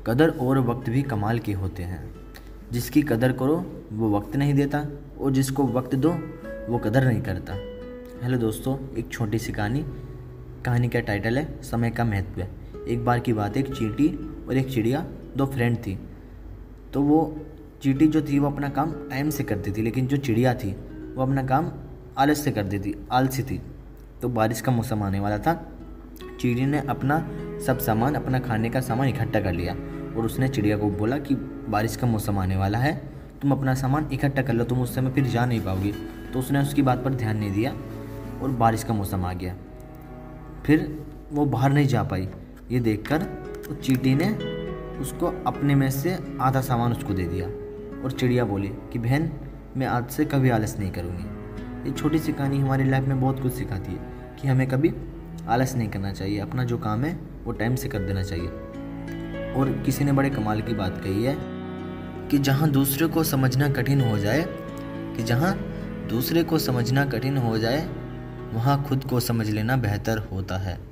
कदर और वक्त भी कमाल के होते हैं। जिसकी कदर करो वो वक्त नहीं देता, और जिसको वक्त दो वो कदर नहीं करता। हेलो दोस्तों, एक छोटी सी कहानी का टाइटल है समय का महत्व। एक बार की बात है, एक चींटी और एक चिड़िया दो फ्रेंड थी। तो वो चींटी जो थी वो अपना काम टाइम से करती थी, लेकिन जो चिड़िया थी वो अपना काम आलस से करती थी, आलसी थी। तो बारिश का मौसम आने वाला था। चींटी ने अपना सब सामान, अपना खाने का सामान इकट्ठा कर लिया और उसने चिड़िया को बोला कि बारिश का मौसम आने वाला है, तुम अपना सामान इकट्ठा कर लो, तुम उस समय फिर जा नहीं पाओगी। तो उसने उसकी बात पर ध्यान नहीं दिया और बारिश का मौसम आ गया। फिर वो बाहर नहीं जा पाई। ये देखकर तो चींटी ने उसको अपने में से आधा सामान उसको दे दिया और चिड़िया बोली कि बहन, मैं आज से कभी आलस नहीं करूँगी। ये छोटी सी कहानी हमारी लाइफ में बहुत कुछ सिखाती है कि हमें कभी आलस नहीं करना चाहिए, अपना जो काम है वो टाइम से कर देना चाहिए। और किसी ने बड़े कमाल की बात कही है कि जहाँ दूसरे को समझना कठिन हो जाए वहाँ खुद को समझ लेना बेहतर होता है।